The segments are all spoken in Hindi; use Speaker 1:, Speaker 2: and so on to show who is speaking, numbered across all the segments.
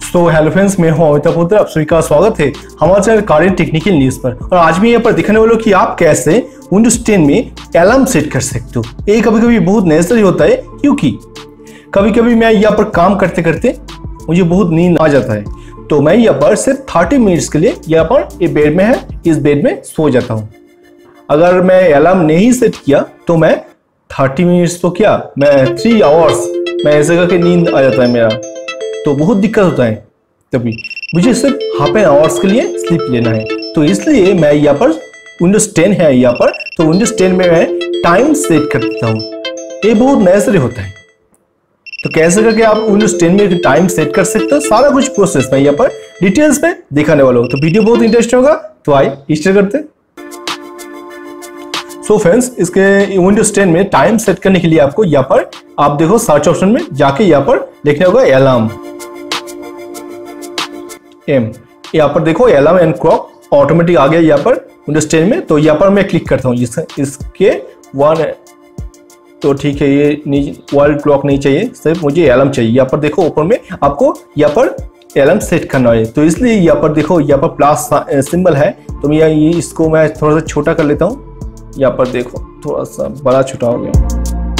Speaker 1: सो हेलो फ्रेंड्स, मैं हूं अमिताभ पुत्र। आप सभी का स्वागत है हमारे चैनल करेंट टेक्निकल न्यूज पर। और आज मैं यहाँ पर दिखाने वाला हूँ कि आप कैसे विंडोज 10 में अलार्म सेट कर सकते हो। ये कभी कभी बहुत नेसेसरी होता है, क्योंकि कभी कभी मैं यहाँ पर काम करते करते मुझे बहुत नींद आ जाता है, तो मैं यहाँ पर सिर्फ 30 मिनट्स के लिए यहाँ पर ये बेड में है, इस बेड में सो जाता हूँ। अगर मैं अलार्म नहीं सेट किया तो मैं 30 मिनट्स तो क्या, मैं 3 आवर्स मैं ऐसे करके नींद आ जाता है मेरा, तो बहुत दिक्कत होता है। तभी मुझे सिर्फ हाफ एन आवर्स के लिए स्लीप लेना है, तो इसलिए मैं यहाँ पर विंडोज 10 है यहाँ पर, तो विंडोज 10 में मैं टाइम सेट कर देता हूँ। ये बहुत नेसेसरी होता है। तो कैसे करके आप विंडोज 10 में टाइम सेट कर सकते हो, सारा कुछ प्रोसेस मैं यहाँ पर डिटेल्स में दिखाने वाला हूँ। तो वीडियो बहुत इंटरेस्टिंग होगा, तो आइए स्टार्ट करते हैं। सो फ्रेंड्स, इसके विंडोज 10 में टाइम सेट करने के लिए आपको यहाँ पर आप देखो सर्च ऑप्शन में जाके यहाँ पर लिखना होगा अलार्म यहाँ पर देखो अलार्म एंड क्लॉक ऑटोमेटिक आ गया यहाँ पर विंडोज 10 में। तो यहाँ पर मैं क्लिक करता हूँ इसके वन, तो ठीक है, ये वर्ल्ड क्लॉक नहीं चाहिए, सिर्फ मुझे अलार्म चाहिए। यहाँ पर देखो ऊपर में आपको यहाँ पर अलार्म सेट करना है, तो इसलिए यहाँ पर देखो यहाँ पर प्लस सिंबल है, तो मैं इसको मैं थोड़ा सा छोटा कर लेता हूँ। यहाँ पर देखो थोड़ा सा बड़ा छोटा हो गया।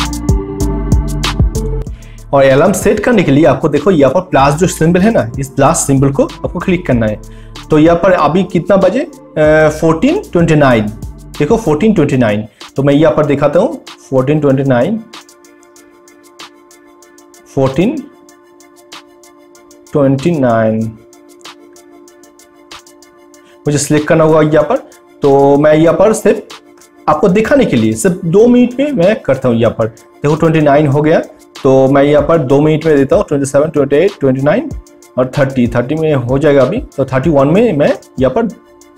Speaker 1: और अलार्म सेट करने के लिए आपको देखो यहाँ पर प्लस जो सिंबल है ना, इस प्लस सिंबल को आपको क्लिक करना है। तो यहाँ पर अभी कितना बजे 14:29, देखो 14:29, तो मैं यहाँ पर दिखाता हूँ 14:29 मुझे सिलेक्ट करना होगा यहाँ पर। तो मैं यहाँ पर सिर्फ आपको दिखाने के लिए सिर्फ 2 मिनट में मैं करता हूँ। यहाँ पर देखो 29 हो गया, तो मैं यहाँ पर 2 मिनट में देता हूँ। 27, 28, 29 और 30 में हो जाएगा अभी, तो 31 में मैं यहाँ पर,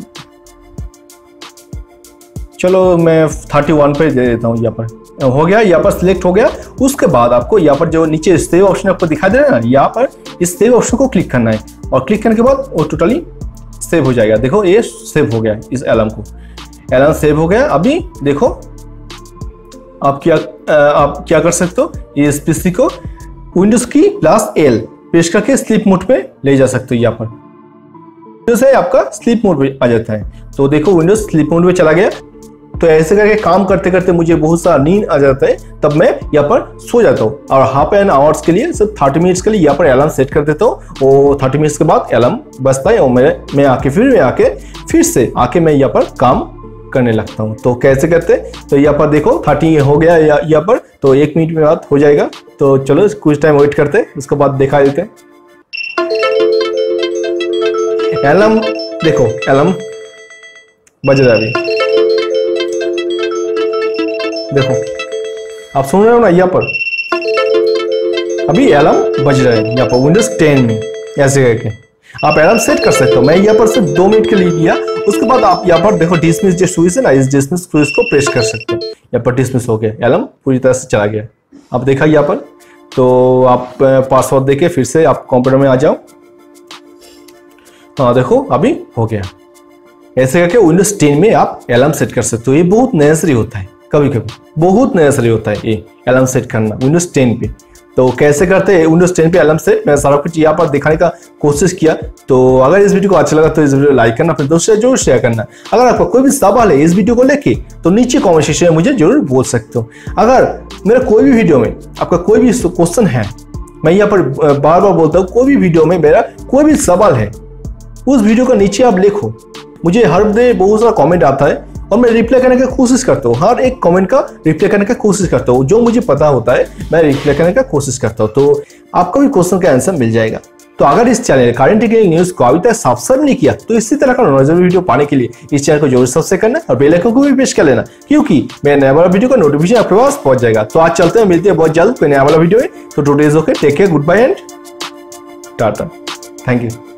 Speaker 1: चलो मैं 31 पे दे देता हूँ। यहाँ पर हो गया, यहाँ पर सिलेक्ट हो गया। उसके बाद आपको यहाँ पर जो नीचे सेव ऑप्शन आपको दिखाई दे रहा है ना, यहाँ पर इस सेव ऑप्शन को क्लिक करना है, और क्लिक करने के बाद वो टोटली सेव हो जाएगा। देखो ये सेव हो गया, इस अलार्म को अलार्म सेव हो गया। अभी देखो आप क्या कर सकते हो, इस पीसी को विंडोज की +L प्रेस करके स्लीप मोड पे ले जा सकते हो। यहाँ पर विंडोज है आपका स्लीप मोड पे आ जाता है, तो देखो विंडोज स्लीप मोड पे चला गया। तो ऐसे करके काम करते करते मुझे बहुत सारा नींद आ जाता है, तब मैं यहाँ पर सो जाता हूँ। और हाफ एन आवर्स के लिए सिर्फ 30 मिनट्स के लिए यहाँ पर अलार्म सेट कर देता हूँ। वो 30 मिनट्स के बाद अलार्म बजता है और मैं आके फिर से आके मैं यहाँ पर काम करने लगता हूँ। तो कैसे करते, तो यहाँ पर देखो 30 हो गया यहाँ पर, तो 1 मिनट में बाद हो जाएगा। तो चलो कुछ टाइम वेट करते, उसके बाद दिखा देते हैं। अलार्म देखो, अलार्म बज रहा है अभी, देखो आप सुन रहे हो ना, यहाँ पर अभी अलार्म बज रहा है यहाँ पर विंडोज 10 में। ऐसे करके आप अलार्म सेट कर सकते हो। मैं यहाँ पर सिर्फ 2 मिनट के लिए दिया, उसके बाद आप यहाँ पर देखो डिसमिस जो स्विच है ना, इस डिसमिस स्विच को प्रेस कर सकते हो। यहाँ पर डिसमिस हो गया, अलार्म पूरी तरह से चला गया। आप देखा यहाँ पर, तो आप पासवर्ड देके फिर से आप कंप्यूटर में आ जाओ। हाँ देखो अभी हो गया। ऐसे करके विंडोज 10 में आप अलार्म सेट कर सकते हो। ये बहुत नेसेसरी होता है, कभी कभी बहुत नेसेसरी होता है ये अलार्म सेट करना विंडोज 10 पे। तो कैसे करते हैं विंडोज 10 पे अलार्म सेट, मैं सारा कुछ यहाँ पर दिखाने का कोशिश किया। तो अगर इस वीडियो को अच्छा लगा तो इस वीडियो को लाइक करना, अपने दोस्तों से जरूर शेयर करना। अगर आपका कोई भी सवाल है इस वीडियो को लेके, तो नीचे कमेंट सेक्शन में मुझे जरूर बोल सकते हो। अगर मेरा कोई भी वीडियो में आपका कोई भी क्वेश्चन है, मैं यहाँ पर बार बार बोलता हूँ, कोई भी वीडियो में मेरा कोई भी सवाल है, उस वीडियो का नीचे आप लिखो। मुझे हर डे बहुत सारा कमेंट आता है और मैं रिप्लाई करने की कोशिश करता हूँ। हर एक कमेंट का रिप्लाई करने की कोशिश करता हूँ, जो मुझे पता होता है मैं रिप्लाई करने की कोशिश करता हूँ। तो आपको भी क्वेश्चन का आंसर मिल जाएगा। तो अगर इस चैनल करेंट टेक्निकल न्यूज को अभी तक सब्सक्राइब नहीं किया, तो इसी तरह का नॉलेजेबल वीडियो पाने के लिए इस चैनल को जरूर सब्सक्राइब करना और बेल आइकन को भी प्रेस कर लेना, क्योंकि मेरे नया वाला वीडियो का नोटिफिकेशन आपके पास पहुंच जाएगा। तो आज चलते हैं, मिलते हैं बहुत जल्द कोई नया वाला वीडियो है। तो today is okay, take care, good bye and tata, thank you.